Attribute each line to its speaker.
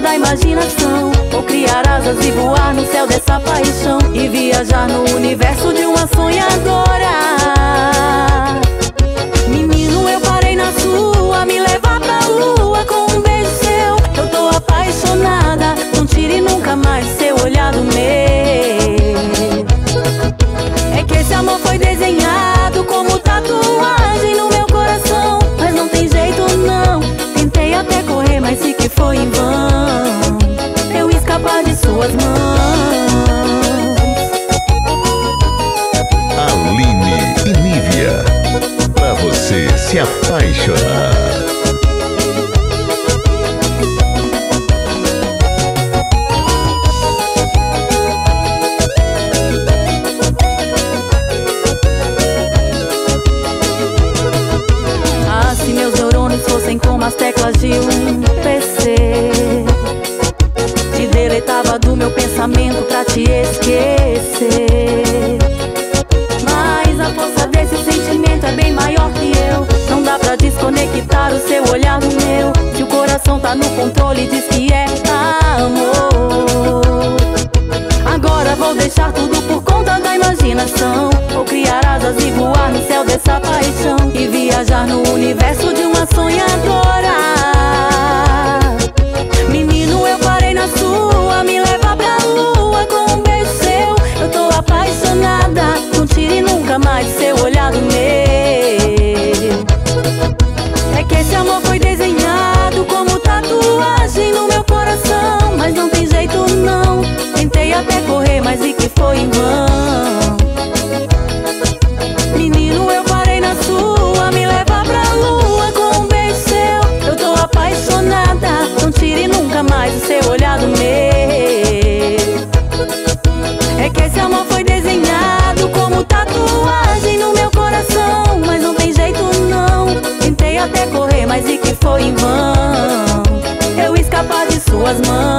Speaker 1: da imaginação, ou criar asas e voar no céu dessa paixão, e viajar no universo de uma sonhadora. Menino, eu parei na sua, me levar pra lua com um beijo seu. Eu tô apaixonada, não tire nunca mais seu olhar do meu. É que esse amor foi desenhado como tatuagem no meu coração, mas não tem jeito não. Tentei até correr, mas sei que foi em vão. Eu escapar de suas mãos.
Speaker 2: Aline e Nívia, pra você se apaixonar.
Speaker 1: Ah, se meus neurônios fossem como as teclas de um PC, te deletava do meu pensamento pra te esquecer. Mas a força desse sentimento é bem maior que eu. Não dá pra desconectar o seu olhar do meu. Se o coração tá no controle, diz que é amor. Agora vou deixar tudo por conta da imaginação, ou criar asas e voar no céu dessa paixão, e viajar no universo de uma sonhadora. Menino, eu parei na sua, me leva pra lua com um beijo seu. Eu tô apaixonada, não tire nunca mais seu olhar do meu. É que esse amor foi desenhado como tatuagem no meu coração, mas não tem jeito não. Tentei até correr, mas vi que foi em vão. Menino, eu parei na sua, me leva pra lua com um beijo seu. Eu tô apaixonada, não tire nunca mais o seu olhar do meu. É que esse amor foi desenhado como tatuagem no meu coração, mas não tem jeito não. Tentei até correr, mas vi que foi em vão. Eu escapar de suas mãos.